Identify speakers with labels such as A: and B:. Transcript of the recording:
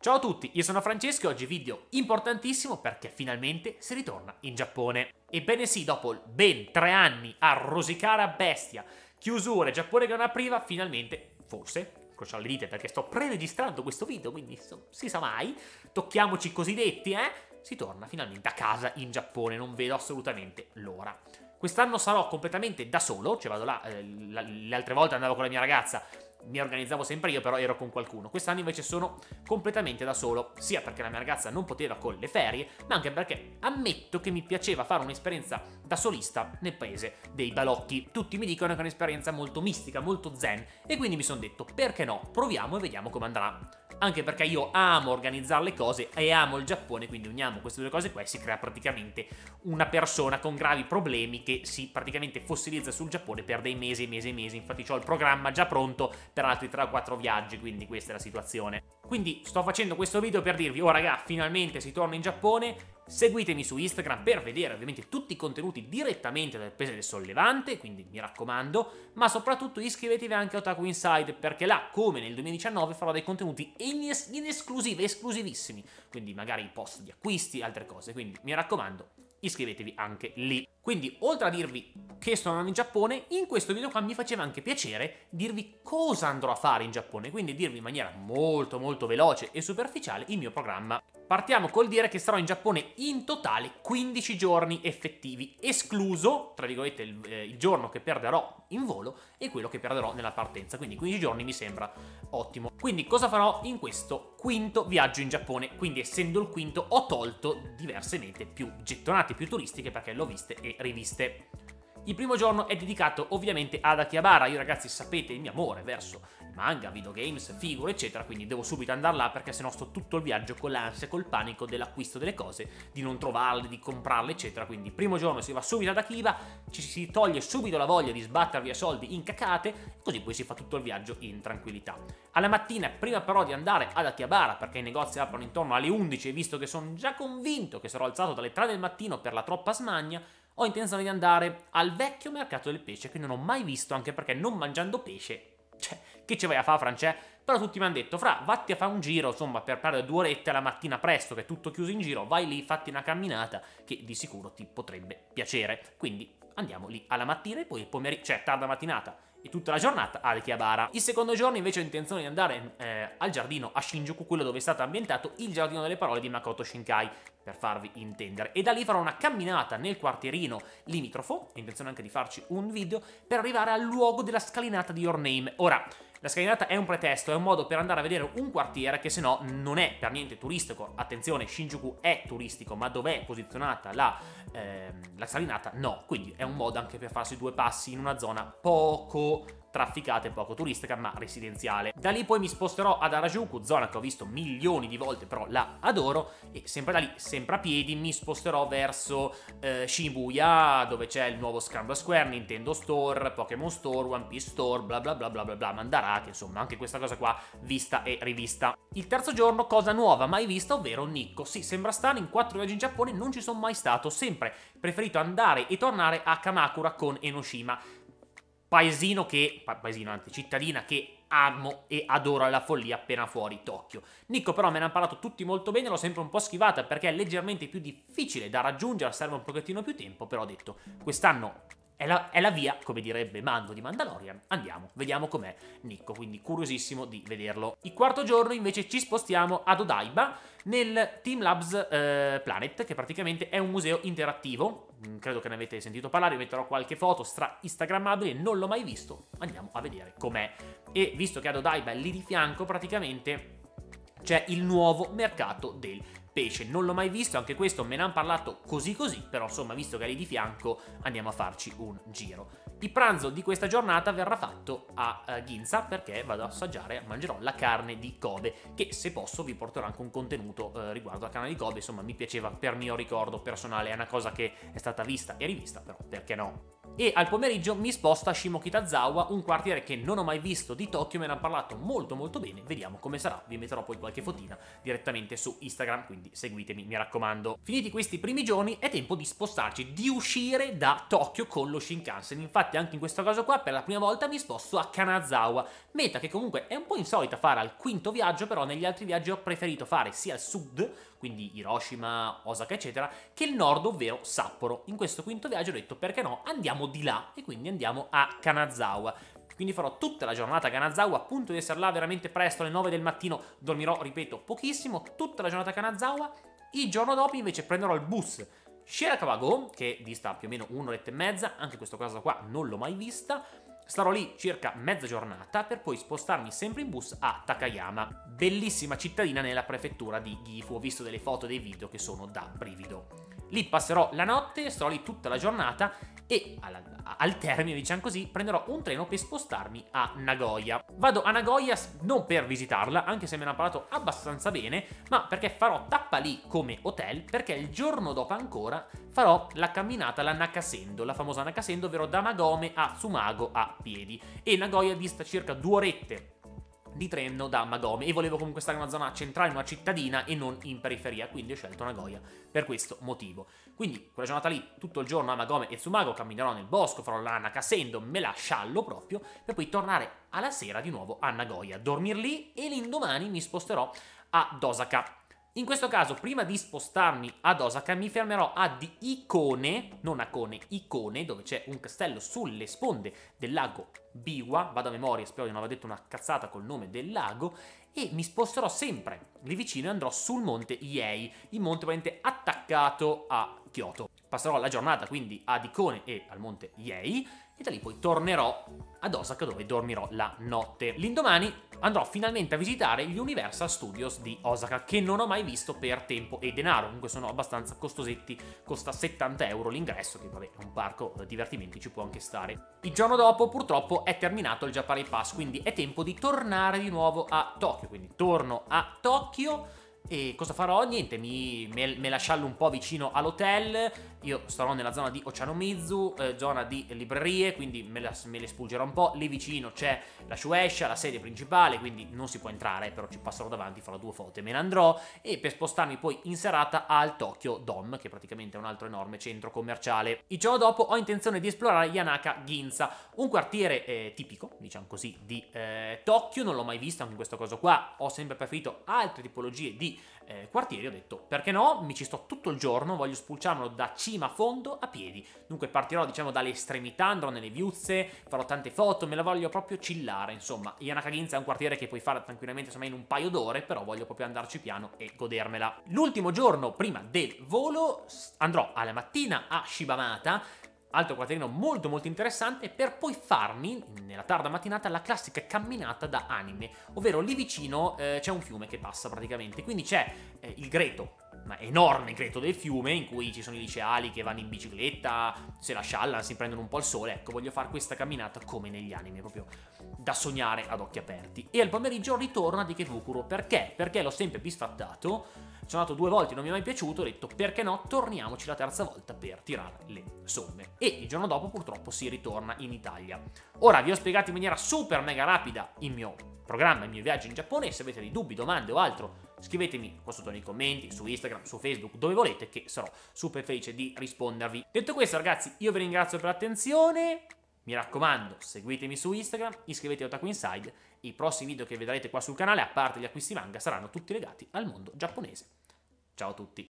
A: Ciao a tutti, io sono Francesco e oggi video importantissimo perché finalmente si ritorna in Giappone. Ebbene sì, dopo ben 3 anni a rosicare a bestia, chiusure, Giappone che non apriva, finalmente, forse, incrociamo le dita perché sto pre-registrando questo video, quindi si sa mai, tocchiamoci i cosiddetti, si torna finalmente a casa in Giappone, non vedo assolutamente l'ora. Quest'anno sarò completamente da solo, cioè vado là, le altre volte andavo con la mia ragazza, mi organizzavo sempre io, però ero con qualcuno. Quest'anno invece sono completamente da solo, sia perché la mia ragazza non poteva con le ferie, ma anche perché ammetto che mi piaceva fare un'esperienza da solista nel paese dei balocchi. Tutti mi dicono che è un'esperienza molto mistica, molto zen, e quindi mi sono detto, perché no, proviamo e vediamo come andrà. Anche perché io amo organizzare le cose e amo il Giappone, quindi uniamo queste due cose qua e si crea praticamente una persona con gravi problemi che si praticamente fossilizza sul Giappone per dei mesi e mesi e mesi. Infatti ho il programma già pronto per altri 3 o 4 viaggi, quindi questa è la situazione. Quindi sto facendo questo video per dirvi, oh raga, finalmente si torna in Giappone. Seguitemi su Instagram per vedere ovviamente tutti i contenuti direttamente dal paese del sollevante, quindi mi raccomando, ma soprattutto iscrivetevi anche a Otaku Inside, perché là, come nel 2019, farò dei contenuti in esclusiva, esclusivissimi, quindi magari post di acquisti, altre cose, quindi mi raccomando, iscrivetevi anche lì. Quindi, oltre a dirvi che sto andando in Giappone, in questo video qua mi faceva anche piacere dirvi cosa andrò a fare in Giappone, quindi dirvi in maniera molto veloce e superficiale il mio programma. Partiamo col dire che sarò in Giappone in totale 15 giorni effettivi, escluso, tra virgolette, il giorno che perderò in volo e quello che perderò nella partenza, quindi 15 giorni mi sembra ottimo. Quindi cosa farò in questo quinto viaggio in Giappone? Quindi essendo il quinto ho tolto diverse mete più gettonate, più turistiche, perché l'ho viste e riviste. Il primo giorno è dedicato ovviamente ad Akihabara. Io ragazzi sapete il mio amore verso manga, videogames, figure eccetera, quindi devo subito andare là perché sennò sto tutto il viaggio con l'ansia, col panico dell'acquisto delle cose, di non trovarle, di comprarle eccetera. Quindi primo giorno si va subito ad Akiba, ci si toglie subito la voglia di sbattere via soldi in cacate, così poi si fa tutto il viaggio in tranquillità. Alla mattina, prima però di andare ad Akihabara, perché i negozi aprono intorno alle 11 e visto che sono già convinto che sarò alzato dalle 3 del mattino per la troppa smania, ho intenzione di andare al vecchio mercato del pesce, che non ho mai visto, anche perché non mangiando pesce, cioè, che ci vai a fare, Francè? Però tutti mi hanno detto, fra, vatti a fare un giro, insomma, per perdere 2 orette la mattina presto, che è tutto chiuso in giro, vai lì, fatti una camminata, che di sicuro ti potrebbe piacere. Quindi andiamo lì alla mattina e poi il pomeriggio, cioè tarda mattinata, e tutta la giornata ad Akihabara. Il secondo giorno invece ho intenzione di andare al giardino a Shinjuku, quello dove è stato ambientato il giardino delle parole di Makoto Shinkai, per farvi intendere, e da lì farò una camminata nel quartierino limitrofo, ho intenzione anche di farci un video, per arrivare al luogo della scalinata di Your Name. Ora, la scalinata è un pretesto, è un modo per andare a vedere un quartiere che se no non è per niente turistico. Attenzione, Shinjuku è turistico, ma dov'è posizionata la scalinata? No, quindi è un modo anche per farsi 2 passi in una zona poco trafficata e poco turistica, ma residenziale. Da lì poi mi sposterò ad Harajuku, zona che ho visto milioni di volte, però la adoro, e sempre da lì, sempre a piedi, mi sposterò verso Shibuya, dove c'è il nuovo Scramble Square, Nintendo Store, Pokémon Store, One Piece Store, bla bla bla bla bla bla, Mandarake, insomma, anche questa cosa qua vista e rivista. Il terzo giorno, cosa nuova mai vista, ovvero Nikko. Sì, sembra strano, in 4 viaggi in Giappone non ci sono mai stato, sempre preferito andare e tornare a Kamakura con Enoshima. Cittadina che amo e adoro alla follia appena fuori Tokyo. Nikko però me ne hanno parlato tutti molto bene, l'ho sempre un po' schivata perché è leggermente più difficile da raggiungere, serve un pochettino più tempo, però ho detto quest'anno è la via, come direbbe Mando di Mandalorian, andiamo, vediamo com'è Nikko, quindi curiosissimo di vederlo. Il quarto giorno invece ci spostiamo ad Odaiba, nel Team Labs Planet, che praticamente è un museo interattivo, credo che ne avete sentito parlare, vi metterò qualche foto stra instagrammabile, non l'ho mai visto, andiamo a vedere com'è. E visto che ad Odaiba è lì di fianco praticamente c'è il nuovo mercato del pesce, non l'ho mai visto, anche questo me ne hanno parlato così, però insomma visto che è lì di fianco andiamo a farci un giro. Il pranzo di questa giornata verrà fatto a Ginza perché vado a assaggiare, mangerò la carne di Kobe, che se posso vi porterò anche un contenuto riguardo alla carne di Kobe, insomma mi piaceva per mio ricordo personale, è una cosa che è stata vista e rivista, però perché no? E al pomeriggio mi sposto a Shimokitazawa, un quartiere che non ho mai visto di Tokyo, me ne hanno parlato molto molto bene, vediamo come sarà, vi metterò poi qualche fotina direttamente su Instagram, quindi seguitemi, mi raccomando. Finiti questi primi giorni è tempo di spostarci, di uscire da Tokyo con lo Shinkansen, infatti anche in questo caso qua per la prima volta mi sposto a Kanazawa, meta che comunque è un po' insolita fare al quinto viaggio, però negli altri viaggi ho preferito fare sia il sud, quindi Hiroshima, Osaka eccetera, che il nord, ovvero Sapporo. In questo quinto viaggio ho detto perché no, andiamo di là e quindi andiamo a Kanazawa. Quindi farò tutta la giornata a Kanazawa, a punto di essere là veramente presto, alle 9 del mattino, dormirò, ripeto, pochissimo, tutta la giornata a Kanazawa. Il giorno dopo invece prenderò il bus Shirakawa-go, che dista più o meno un'oretta e mezza, anche questo caso qua non l'ho mai vista. Starò lì circa mezza giornata per poi spostarmi sempre in bus a Takayama, bellissima cittadina nella prefettura di Gifu, ho visto delle foto e dei video che sono da brivido. Lì passerò la notte, starò lì tutta la giornata e al termine, diciamo così, prenderò un treno per spostarmi a Nagoya. Vado a Nagoya non per visitarla, anche se me ne hanno parlato abbastanza bene, ma perché farò tappa lì come hotel, perché il giorno dopo ancora farò la camminata alla Nakasendo, la famosa Nakasendo, ovvero da Magome a Tsumago a piedi. E Nagoya dista circa 2 orette di treno da Magome e volevo comunque stare in una zona centrale, in una cittadina e non in periferia, quindi ho scelto Nagoya per questo motivo. Quindi quella giornata lì, tutto il giorno a Magome e Tsumago, camminerò nel bosco, farò la Nakasendo, me la sciallo proprio, per poi tornare alla sera di nuovo a Nagoya, dormir lì e l'indomani mi sposterò ad Osaka. In questo caso, prima di spostarmi ad Osaka, mi fermerò ad Ikone, non a Kone, Ikone, dove c'è un castello sulle sponde del lago Biwa, vado a memoria, spero di non aver detto una cazzata col nome del lago, e mi sposterò sempre lì vicino e andrò sul monte Iei, il monte ovviamente attaccato a Kyoto. Passerò la giornata quindi ad Ikone e al monte Iei, e da lì poi tornerò ad Osaka dove dormirò la notte. L'indomani andrò finalmente a visitare gli Universal Studios di Osaka, che non ho mai visto per tempo e denaro, comunque sono abbastanza costosetti, costa 70 euro l'ingresso, che vabbè è un parco divertimenti, ci può anche stare. Il giorno dopo purtroppo è terminato il Japan Pass, quindi è tempo di tornare di nuovo a Tokyo, quindi torno a Tokyo. E cosa farò? Niente, me la sciallo un po' vicino all'hotel, io starò nella zona di Ochanomizu, zona di librerie, quindi me le spulgerò un po', lì vicino c'è la Shueisha, la sede principale, quindi non si può entrare, però ci passerò davanti, farò 2 foto e me ne andrò, e per spostarmi poi in serata al Tokyo Dome, che praticamente è un altro enorme centro commerciale. Il giorno dopo ho intenzione di esplorare Yanaka Ginza, un quartiere tipico, diciamo così, di Tokyo, non l'ho mai visto anche in questo caso qua, ho sempre preferito altre tipologie di quartieri, ho detto perché no, mi ci sto tutto il giorno, voglio spulciarmelo da cima a fondo a piedi, dunque partirò diciamo dalle estremità, andrò nelle viuzze, farò tante foto, me la voglio proprio chillare, insomma. Yanaka Ginza è un quartiere che puoi fare tranquillamente insomma in un paio d'ore, però voglio proprio andarci piano e godermela. L'ultimo giorno prima del volo andrò alla mattina a Shibamata, altro quartierino molto molto interessante, per poi farmi, nella tarda mattinata, la classica camminata da anime, ovvero lì vicino c'è un fiume che passa praticamente, quindi c'è il greto, ma enorme greto del fiume, in cui ci sono i liceali che vanno in bicicletta, se la sciallano, si prendono un po' il sole, ecco, voglio fare questa camminata come negli anime, proprio da sognare ad occhi aperti. E al pomeriggio ritorno ad Ikebukuro, perché? Perché l'ho sempre bisfrattato, sono andato 2 volte, non mi è mai piaciuto, ho detto perché no, torniamoci la terza volta per tirare le somme. E il giorno dopo purtroppo si ritorna in Italia. Ora vi ho spiegato in maniera super mega rapida il mio programma, il mio viaggio in Giappone. Se avete dei dubbi, domande o altro, scrivetemi qua sotto nei commenti, su Instagram, su Facebook, dove volete, che sarò super felice di rispondervi. Detto questo ragazzi, io vi ringrazio per l'attenzione. Mi raccomando, seguitemi su Instagram, iscrivetevi a Otaku Inside. I prossimi video che vedrete qua sul canale, a parte gli acquisti manga, saranno tutti legati al mondo giapponese. Ciao a tutti!